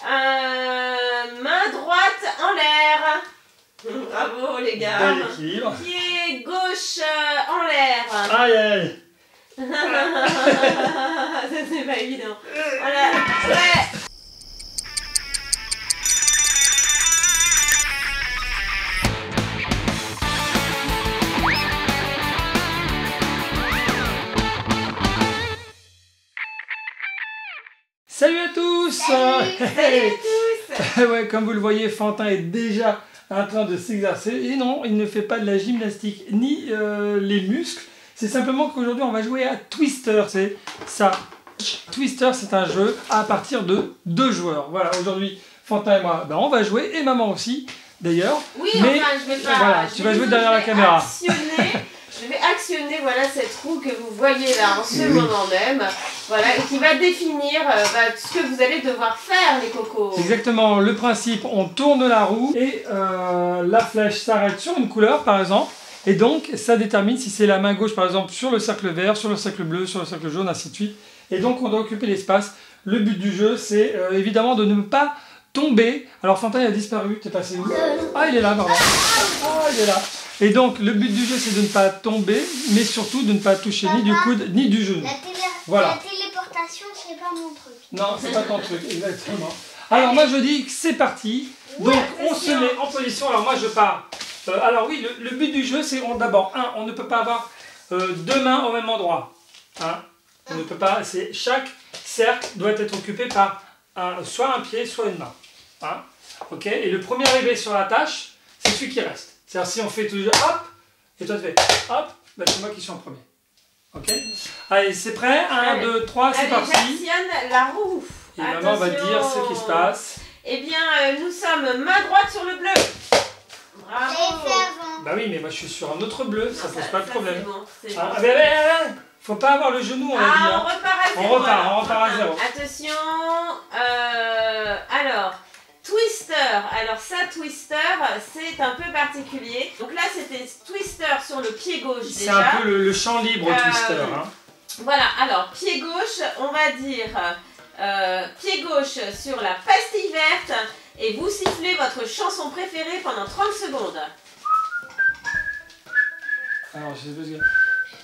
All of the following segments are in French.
Main droite en l'air. Bravo les gars. Bel équilibre. Pied gauche en l'air. Aïe aïe. Ça c'est pas évident. Voilà, prêt. Salut à tous. Salut à tous. Ouais, comme vous le voyez, Fantin est déjà en train de s'exercer. Et non, il ne fait pas de la gymnastique ni les muscles. C'est simplement qu'aujourd'hui, on va jouer à Twister. C'est ça. Twister, c'est un jeu à partir de 2 joueurs. Voilà, aujourd'hui, Fantin et moi, on va jouer. Et maman aussi, d'ailleurs. Oui, mais enfin, je vais pas... voilà, tu vas jouer derrière la caméra. Je vais actionner voilà, cette roue que vous voyez là en ce moment même, voilà, et qui va définir ce que vous allez devoir faire, les cocos. Exactement, le principe, on tourne la roue et la flèche s'arrête sur une couleur par exemple, et donc ça détermine si c'est la main gauche par exemple sur le cercle vert, sur le cercle bleu, sur le cercle jaune, ainsi de suite. Et donc on doit occuper l'espace. Le but du jeu, c'est évidemment de ne pas tomber. Alors Fantin il a disparu, t'es passé où? Ah, il est là, pardon. Ah, il est là. Et donc, le but du jeu, c'est de ne pas tomber, mais surtout de ne pas toucher ni du coude, ni du genou. Voilà. La téléportation, c'est pas mon truc. Non, c'est pas ton truc, exactement. Alors, moi, je dis que c'est parti. Donc, on se met en position. Alors, moi, je pars. Alors, oui, le but du jeu, c'est d'abord, on ne peut pas avoir 2 mains au même endroit. Hein, on ne peut pas. Chaque cercle doit être occupé par soit un pied, soit une main. Hein, ok. Et le premier arrivé sur la tâche, c'est celui qui reste. C'est-à-dire si on fait toujours hop, et toi tu fais hop, c'est moi qui suis en premier. Ok? Allez, c'est prêt? 1, 2, 3, c'est parti. J'actionne la roue. Et maman va te dire ce qui se passe. Eh bien, nous sommes main droite sur le bleu. Bravo. Bah oui, mais moi je suis sur un autre bleu, ça pose pas de problème. C'est bon, Ah, mais faut pas avoir le genou, on a dit. on repart à 0. On repart à 0. Attention, alors... Twister, alors ça Twister c'est un peu particulier, donc là c'était Twister sur le pied gauche déjà. C'est un peu le champ libre Twister. Hein. Voilà, alors pied gauche, on va dire pied gauche sur la pastille verte et vous sifflez votre chanson préférée pendant 30 secondes. Alors je sais pas ce que...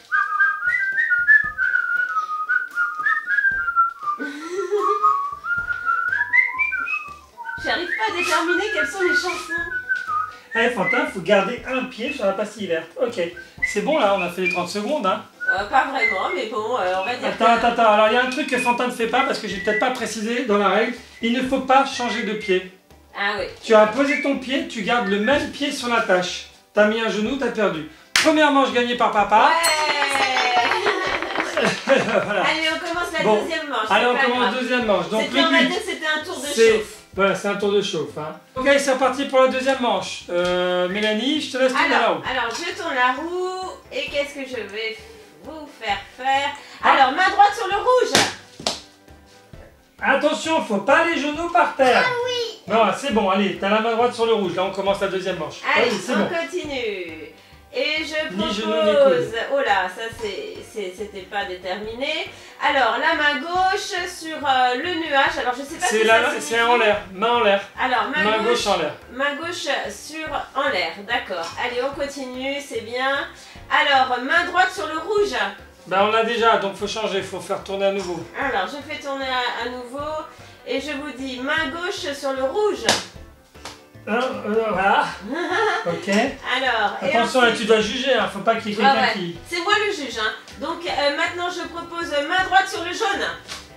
J'arrive pas à déterminer quelles sont les chansons. Eh Fantin, faut garder un pied sur la pastille verte. Ok, c'est bon là, on a fait les 30 secondes. Hein. Pas vraiment, mais bon, on va dire Attends, alors il y a un truc que Fantin ne fait pas parce que j'ai peut-être pas précisé dans la règle. Il ne faut pas changer de pied. Ah oui. Tu as posé ton pied, tu gardes le même pied sur la tâche. T'as mis un genou, t'as perdu. Première manche gagnée par papa. Ouais. Voilà. Allez, on commence la deuxième manche. Allez, on commence deuxième manche. Donc on va dire que c'était un tour de chauffe. Voilà, c'est un tour de chauffe. Hein. Ok, c'est reparti pour la deuxième manche. Mélanie, je te laisse tourner la roue. Alors, je tourne la roue et qu'est-ce que je vais vous faire faire? Alors, main droite sur le rouge. Attention, faut pas les genoux par terre. Ah oui. Non, c'est bon, allez, t'as la main droite sur le rouge. Là, on commence la deuxième manche. Allez, c'est on bon. continue. Et je Ni propose... genoux, ni coudes. Oh là, ça c'était pas déterminé. Alors, la main gauche sur le nuage. Alors, je sais pas si c'est en l'air, main en l'air. Alors, main gauche en l'air. Main gauche en l'air, d'accord. Allez, on continue, c'est bien. Alors, main droite sur le rouge. Ben, on l'a déjà, donc faut changer, faut faire tourner à nouveau. Alors, je fais tourner à nouveau. Et je vous dis, main gauche sur le rouge. Voilà. Ok. Alors, attention, là, tu dois juger, hein. Faut pas qu'il y ait quelqu'un qui... C'est moi le juge. Hein. Donc, maintenant, je propose main droite sur le jaune.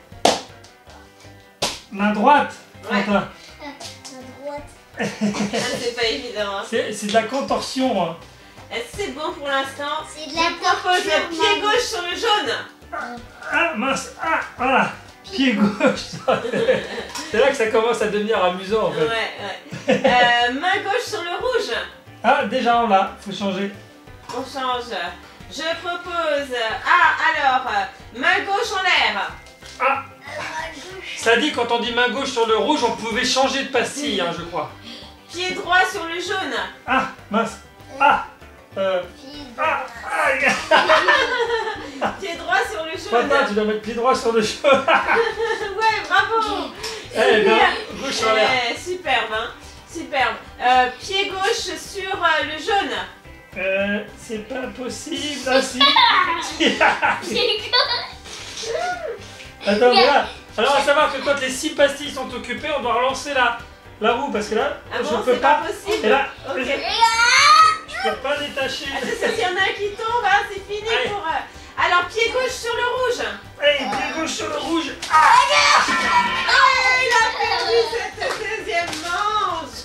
Main droite. Ouais. Main droite. C'est pas évident. Hein. C'est de la contorsion. Hein. C'est bon pour l'instant. C'est de la Je propose pied gauche sur le jaune. Ah, mince. Ah, voilà. Pied gauche. C'est là que ça commence à devenir amusant, en fait. Ouais. Main gauche sur le rouge. Ah, déjà, on l'a. Faut changer. On change. Je propose... main gauche en l'air. Ah. Ça dit, quand on dit main gauche sur le rouge, on pouvait changer de pastille, hein, je crois. Pied droit sur le jaune. Ah, mince. Ah. Pied droit sur le jaune. Fantin, tu dois mettre pied droit sur le jaune. Ouais, bravo. Eh bien, gauche en l'air. Superbe, hein. Superbe. Pied gauche sur le jaune. C'est pas possible. Ah si. Attends, voilà. Alors à savoir que quand les 6 pastilles sont occupées, on doit relancer la roue parce que là, Ah je bon, peux c'est pas. possible. Et là, Ok. je peux pas détacher. Attention, s'il y en a un qui tombe, hein, c'est fini Allez. pour... Alors, pied gauche sur le rouge. Allez, pied gauche sur le rouge. Ah, il a perdu cette deuxième manche.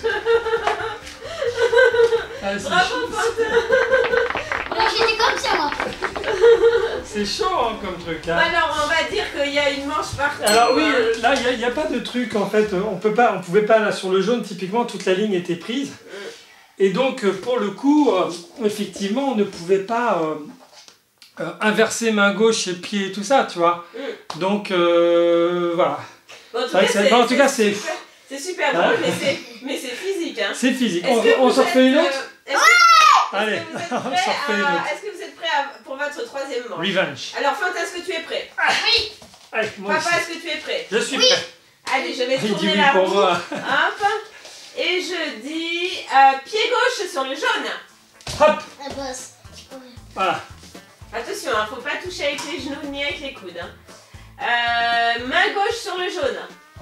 Ah, c'est Bravo, chaud. Quentin. Moi j'étais comme ça moi. C'est chaud hein, comme truc. Hein. Alors, on va dire qu'il y a une manche partout. Alors oui, hein. là il n'y a pas de truc en fait. On pouvait pas là sur le jaune typiquement toute la ligne était prise. Et donc pour le coup, effectivement, on ne pouvait pas inverser main gauche et pied et tout ça, tu vois. Donc voilà. Bon, en tout cas, c'est c'est super drôle, mais c'est physique. Hein. c'est physique. Est-ce que On vous s'en refait une êtes, autre. Allez, Est-ce que vous êtes on prêts s'en refait une autre. Est-ce que vous êtes prêts pour votre troisième manche? Revenge. Alors, Fantin, est-ce que tu es prêt? Oui. Allez, moi Papa, aussi. est-ce que tu es prêt? Je suis prêt. Allez, je vais Il dit tourner oui la pour roue. moi. Hop. Et je dis pied gauche sur le jaune. Hop, La bosse. voilà. Attention, hein, faut pas toucher avec les genoux ni avec les coudes. Hein. Main gauche sur le jaune.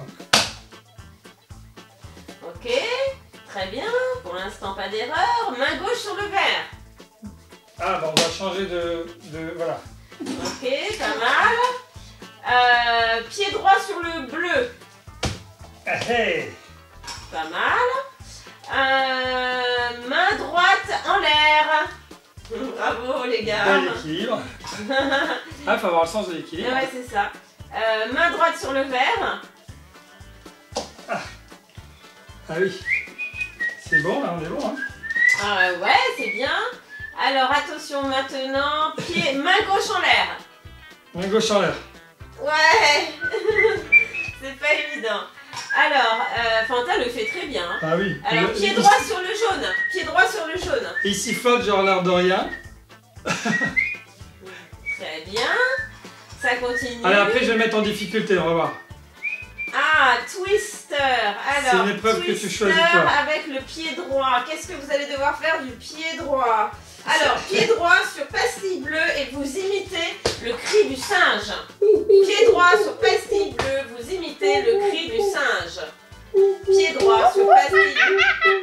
Ok, très bien. Pour l'instant, pas d'erreur. Main gauche sur le vert. Ah bah on va changer de voilà. Ok, pas mal. Pied droit sur le bleu. Hey. Pas mal. Main droite en l'air. Bravo les gars. Bel équilibre. Ah, faut avoir le sens de l'équilibre. Ouais, c'est ça. Main droite sur le vert. Ah oui. C'est bon là, on est bon hein. Ouais, c'est bien. Alors attention maintenant, main gauche en l'air. Main gauche en l'air. Ouais. C'est pas évident. Alors, Fantin le fait très bien. Hein. Ah oui. Alors, pied droit sur le jaune. Pied droit sur le jaune. Il sifflote genre l'air de rien. Très bien. Ça continue. Allez, après je vais mettre en difficulté, on va voir. Ah, twister. Alors, C'est une épreuve que tu twister choisis, toi. avec le pied droit. Qu'est-ce que vous allez devoir faire du pied droit? Alors, pied droit sur pastille bleue et vous imitez le cri du singe. Pied droit sur pastille bleue, vous imitez le cri du singe. Pied droit sur pastille bleue.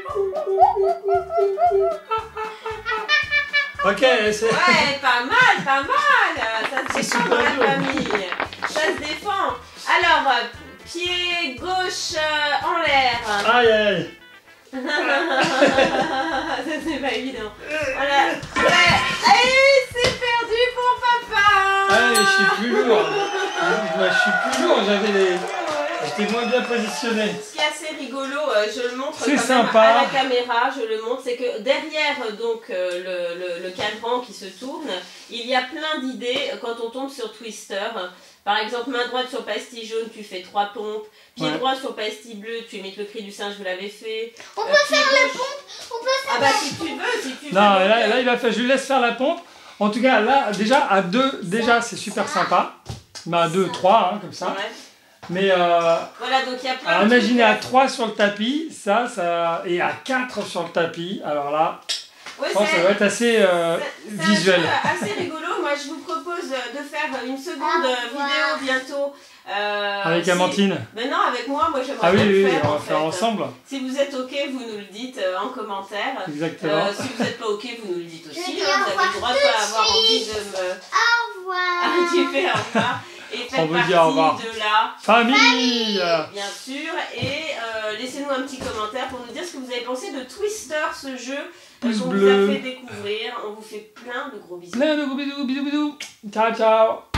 Ok, c'est... Ouais, pas mal, pas mal. Ça se C'est défend dans super la dur. famille. Ça se défend. Alors, pied gauche en l'air. Aïe aïe. Ça c'est pas évident. Voilà. Ouais. Allez, c'est perdu pour papa. Allez, je suis plus lourd. Je suis plus lourd, j'étais moins bien positionné. Ce qui est assez rigolo, je le montre C'est quand sympa. même à la caméra, je le montre, c'est que derrière donc le cadran qui se tourne, il y a plein d'idées quand on tombe sur Twister. Par exemple, main droite sur pastille jaune, tu fais 3 pompes. Pied droit sur pastille bleue, tu imites le cri du singe, vous l'avez fait. On peut faire la pompe. On peut faire Ah bah si tu veux, si tu veux. Non, donc, là il va faire, je lui laisse faire la pompe. En tout cas, là, déjà, à 2, déjà, c'est super sympa. Mais à 2, 3, hein, comme ça. Ouais. Mais Voilà, donc il y a plein alors, de imaginez trucs. à 3 sur le tapis, ça, et à 4 sur le tapis, alors là, Ouais, je pense que ça va être assez c'est visuel. un jeu assez rigolo. Moi, je vous propose de faire une seconde vidéo bientôt. Avec Amandine. Mais non, avec moi, j'aimerais Ah oui, bien oui, le oui, faire. on en va faire fait. ensemble. Si vous êtes OK, vous nous le dites en commentaire. Exactement. Si vous n'êtes pas OK, vous nous le dites aussi. Je dis Vous au avez revoir le droit de tout pas de avoir envie suite. de me... Au revoir. Tu fais au revoir. Et faites On vous dit partie au revoir. de la... Famille. Bien sûr, et laissez-nous un petit commentaire pour nous dire ce que vous avez pensé de Twister, ce jeu Pouce qu'on vous bleu. a fait découvrir. On vous fait plein de gros bisous. Plein de gros bisous, bisous, bisous. Ciao, ciao.